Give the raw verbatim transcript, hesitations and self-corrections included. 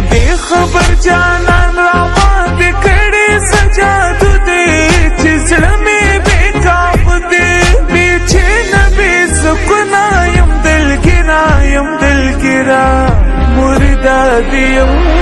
دې خبر جانان را باندې کړې سجا تو دې چې زړه مې بې کاپ دې بې چینه بې سکونه یم دلګیره یم دلګیره مرده دې یم